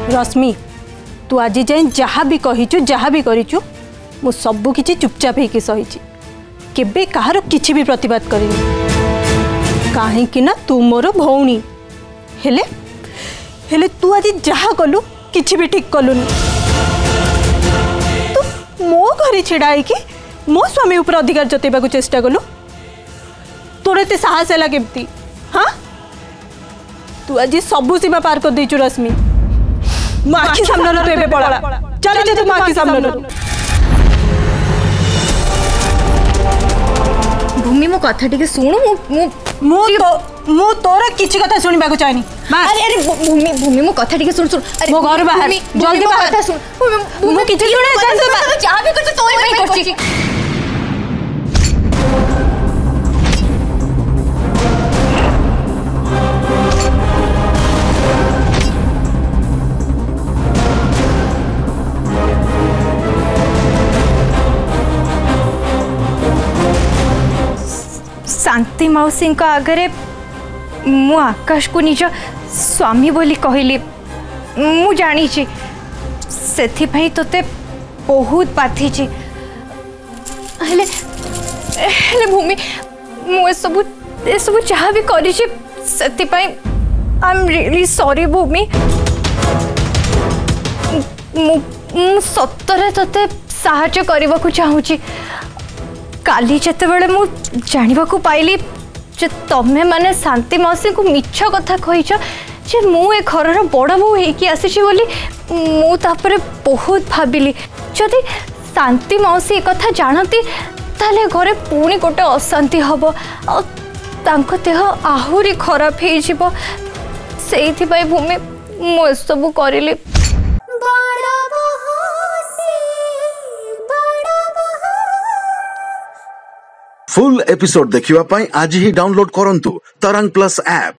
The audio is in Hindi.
रश्मि तू आज जाए जहाँ भी कहीचु जहाँ भी करिचु मु सबु किछि चुपचाप होके सहीची केबे कहार किछि भी प्रतिवाद करिनी काहेकि ना तू मोर भौणी हेले हेले तू आज जहाँ कलु किछि भी ठीक कलुनी तू मो घरे छिड़ा कि मो स्वामी ऊपर अधिकार जतेबा को चेष्टा कलु तोर एते साहस है केमती हाँ तू आज सबु सीमा पार कर देचु रश्मि मो आखि सामने तू एबे पळा चल जे तू आखि सामने भूमि मो कथा टिके सुनु मु तोरा किछि कथा सुनिबा को चाहनी अरे अरे भूमि मो कथा टिके सुन मो घर बाहर जल्दी बाहर कथा सुन मो किछि सुने चाह भी करछ तोरे पे करछि शांति मौसी आगरे मु आकाश को निज स्वामी बोली कहली मु जानी से तोते बहुत बाधी हेले भूमि मु सब जहाँ भी करी आई एम रियली सॉरी भूमि मु सतरे तोते साहाय्य करने को चाहूँगी काली जितेबाला मु जानिबा को पाइली जे तमे माने शांति मौसी को मिछ कथा कहिछ जे मु ए घरर बड़ बहू हेकी आसीछि बोली मु तापरे बहुत भाबिली जदि शांति मौसी ए कथा जानती ताले घरे पुणी गोटे अशांति हबो आ तांको देह आहुरी खराब हे जिवो सेइथि पई भूमि मु सब करिली फुल एपिसोड देखिवा पाई आज ही डाउनलोड करंतु तरंग प्लस ऐप।